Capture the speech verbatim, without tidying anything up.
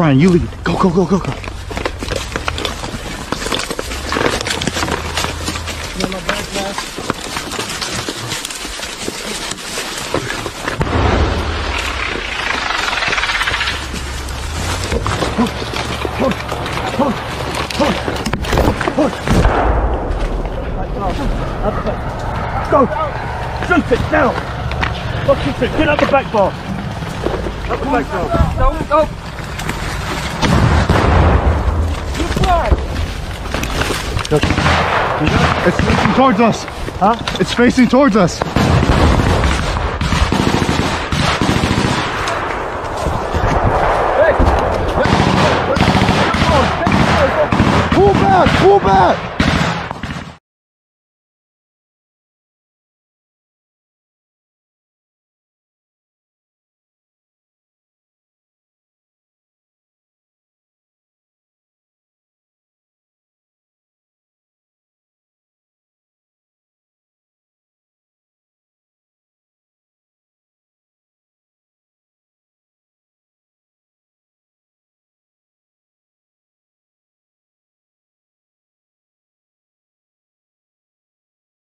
Brian, you lead. Go, go, go, go, go. Go! Shoot it now! Go shoot it! Get up the back bar! Up the back bar! Go! Go! You fly! It's facing towards us! Huh? It's facing towards us! Pull back! Pull back!